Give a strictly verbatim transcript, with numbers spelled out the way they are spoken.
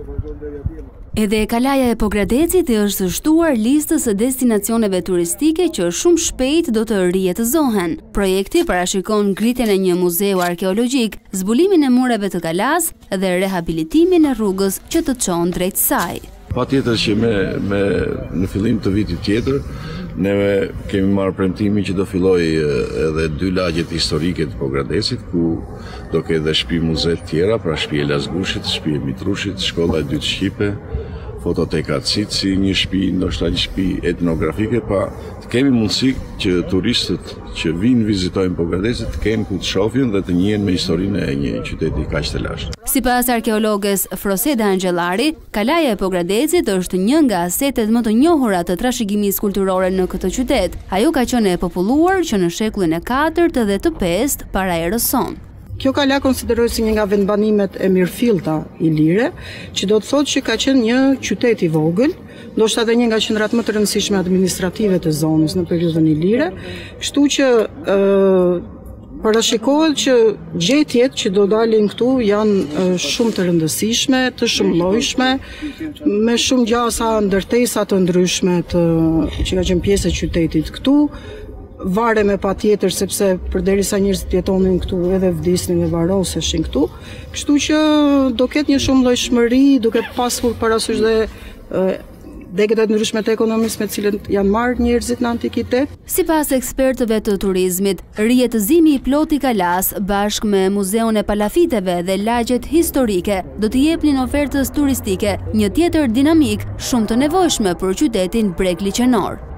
Edhe Kalaja e Pogradecit është shtuar listës së destinacioneve turistike që shumë shpejt do të rijetëzohen. Projekti parashikon ngritjen e një muzeu arkeologjik, zbulimin e mureve të Kalas dhe rehabilitimin e rrugës që të çon drejt saj. Patjetër që me, me në fillim të vitit tjetër, ne kemi marrë premtimin që do filloj edhe dy lagjet historike të Pogradecit, ku do ketë edhe shtëpi muze të tjera, pra shtëpi e Lazgushit, shtëpi e Mitrushit, shkolla e dytë Shqipe, fototeka Cici, një shtëpi, ndoshta një shtëpi etnografike, pa të kemi mundësi që turistët që vinë vizitojnë Pogradecit të kenë ku të shohin dhe të njihen me historinë e një qyteti kaq të lashtë. Sipas arkeologes Froseda Angjellari, Kalaja e Pogradecit është një nga asetet më të njohura të trashëgimisë kulturore në këtë qytet. Ajo ka qenë e populluar që në shekullin e katërt dhe të pestë para erës sonë. Kjo kala konsiderohet si një nga vendbanimet e mirëfillta Ilire, që do të thotë që ka qenë një qytet i vogël, ndoshta edhe një nga qendrat më të rëndësishme administrative të zonës në periudhën ilire, kështu që ë parashikohet që gjetjet që do dalin këtu janë shumë të rëndësishme, të shumëllojshme, me shumë gjasa ndërtesa të ndryshme të, që ka qenë pjesë e qytetit këtu. Vare me pa tjetër, sepse përderisa njerëzit jetonin këtu edhe vdisnin e varroseshin këtu. Kështu që do ketë një shumëllojshmëri, duke pasur parasysh dhe degët e ndryshme të ekonomisë me cilët janë marrë njerëzit në antikitet. Sipas ekspertëve të turizmit, rijetëzimi i ploti Kalas bashkë me muzeun e palafiteve dhe lagjet historike do të jepnin ofertës turistike një tjetër dinamik shumë të nevojshme për qytetin breg liçenor.